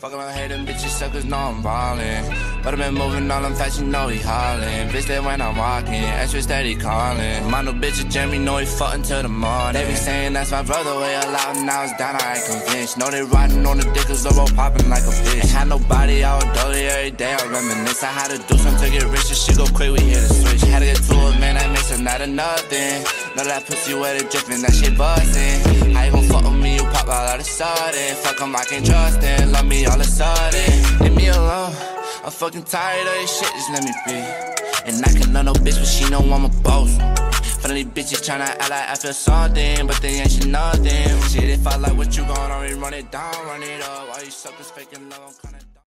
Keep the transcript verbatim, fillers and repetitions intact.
Fuck around, hate them bitches, suckers know I'm ballin'. But I been moving all them fast, you know he hollin'. Bitch, that when I'm walking, extra steady callin'. My new bitch, Jeremy, know he fuck until the morning. They be saying that's my brother, way a lot, now it's down, I ain't convinced. Know they riding on the dick, cause the road poppin' like a bitch. Ain't had nobody, I was dolly every day, I reminisce. I had to do something to get rich, this shit go quick, we hit a switch. Had to get to it, man, that makes it not a nothing. Know that pussy where it drippin', that shit bustin'. How you gon' fuck with me, you pop out of the sudden. Fuck 'em, I can't trust them, love me all of a sudden. Leave me alone, I'm fucking tired of this shit, just let me be. And I can love no bitch, but she know I'm a boss. Fun of these bitches tryna act like I feel something, but they ain't shit nothing. Shit, if I like what you gon' on, run it down, run it up. All you suckers faking love, I'm kinda